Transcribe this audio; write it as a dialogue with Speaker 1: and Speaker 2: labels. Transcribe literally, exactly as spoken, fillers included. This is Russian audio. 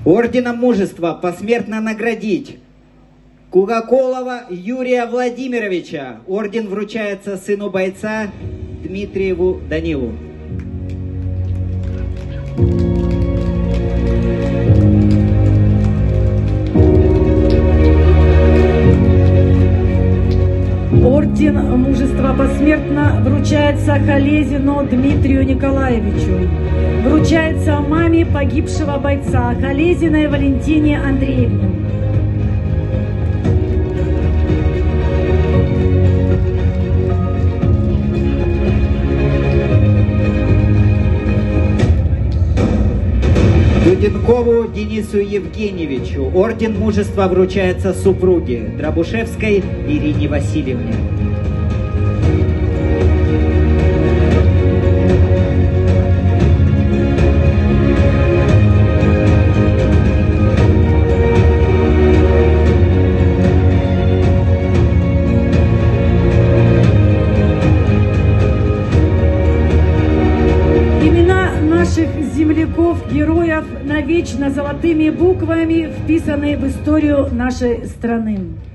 Speaker 1: Орденом Мужества посмертно наградить Кугаколова Юрия Владимировича. Орден вручается сыну бойца Дмитриеву Данилу.
Speaker 2: Орден Мужества посмертно вручается Халезину Дмитрию Николаевичу. Вручается маме погибшего бойца Халезиной Валентине Андреевне.
Speaker 1: Дуденкову Денису Евгеньевичу. Орден Мужества вручается супруге Дробушевской Ирине Васильевне.
Speaker 2: Наших земляков, героев навечно золотыми буквами вписаны в историю нашей страны.